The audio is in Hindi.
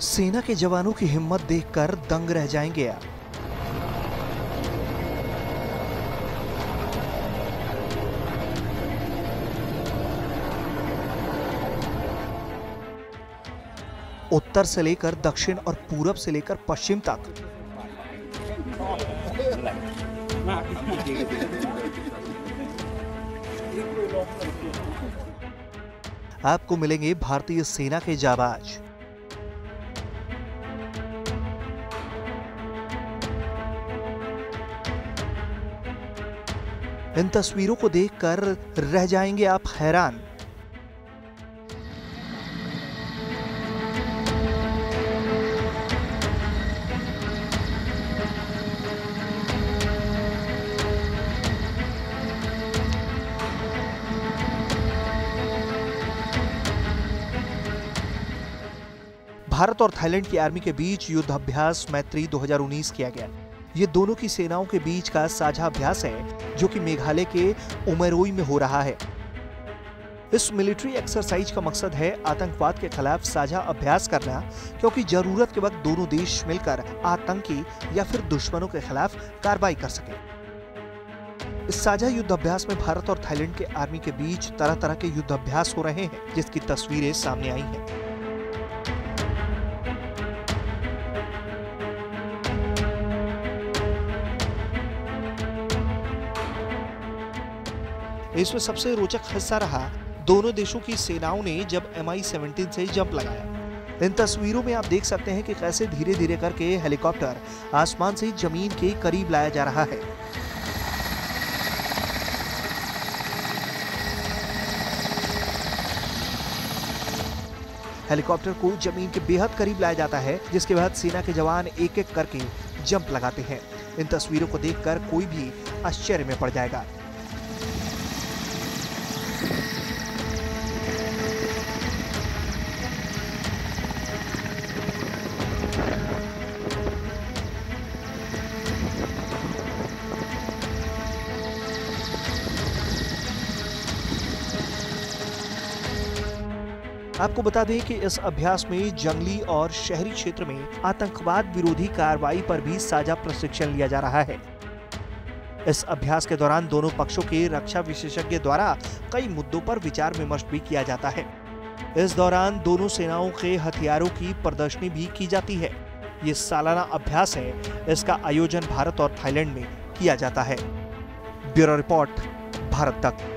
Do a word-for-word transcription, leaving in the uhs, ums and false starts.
सेना के जवानों की हिम्मत देखकर दंग रह जाएंगे आप। उत्तर से लेकर दक्षिण और पूरब से लेकर पश्चिम तक आपको मिलेंगे भारतीय सेना के जाबाज। इन तस्वीरों को देखकर रह जाएंगे आप हैरान। भारत और थाईलैंड की आर्मी के बीच युद्ध अभ्यास मैत्री दो हज़ार उन्नीस किया गया। ये दोनों की सेनाओं के बीच का साझा अभ्यास है जो कि मेघालय के उमरोई में हो रहा है। इस मिलिट्री एक्सरसाइज का मकसद है आतंकवाद के खिलाफ साझा अभ्यास करना, क्योंकि जरूरत के वक्त दोनों देश मिलकर आतंकी या फिर दुश्मनों के खिलाफ कार्रवाई कर सके। इस साझा युद्ध अभ्यास में भारत और थाईलैंड के आर्मी के बीच तरह तरह के युद्ध अभ्यास हो रहे हैं, जिसकी तस्वीरें सामने आई हैं। इसमें सबसे रोचक हिस्सा रहा दोनों देशों की सेनाओं ने जब एम आई सेवनटीन से जंप लगाया। इन तस्वीरों में आप देख सकते हैं कि कैसे धीरे धीरे करके हेलीकॉप्टर आसमान से जमीन के करीब लाया जा रहा है। हेलीकॉप्टर को जमीन के बेहद करीब लाया जाता है, जिसके बाद सेना के जवान एक एक करके जंप लगाते हैं। इन तस्वीरों को देखकर कोई भी आश्चर्य में पड़ जाएगा। आपको बता दें कि इस अभ्यास में जंगली और शहरी क्षेत्र में आतंकवाद विरोधी कार्रवाई पर भी साझा प्रशिक्षण लिया जा रहा है। इस अभ्यास के दौरान दोनों पक्षों के रक्षा विशेषज्ञ द्वारा कई मुद्दों पर विचार विमर्श भी किया जाता है। इस दौरान दोनों सेनाओं के हथियारों की प्रदर्शनी भी की जाती है। ये सालाना अभ्यास है, इसका आयोजन भारत और थाईलैंड में किया जाता है। ब्यूरो रिपोर्ट, भारत तक।